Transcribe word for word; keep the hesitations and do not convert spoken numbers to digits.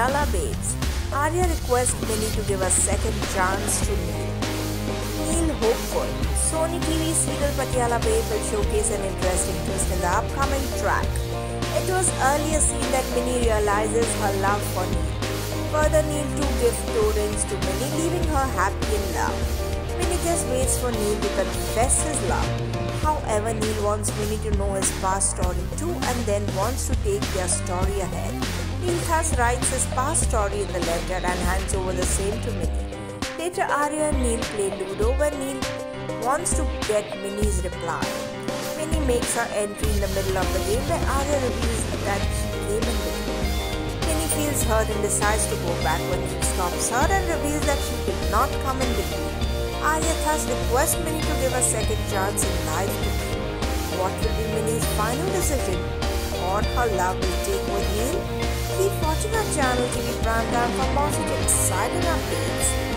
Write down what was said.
Patiala babes. Arya requests Minni to give a second chance to Neil. Neil hopeful. Sony T V serial Patiala Babe will showcase an interesting twist in the upcoming track. It was earlier seen that Minni realizes her love for Neil. Further, Neil too gives two rings to Minni, leaving her happy in love. Minni just waits for Neil to confess his love. However, Neil wants Minni to know his past story too and then wants to take their story ahead. Neil thus writes his past story in the letter and hands over the same to Minni. Later, Arya and Neil play Ludo where Neil wants to get Minni's reply. Minni makes her entry in the middle of the game where Arya reveals that she came in with him. Minni feels hurt and decides to go back when he stops her and reveals that she did not come in between. Arya thus requests Minni to give a second chance in life to Neil. What will be Minni's final decision or her love will take with Neil? Keep watching our channel T V Primetime for more such exciting updates.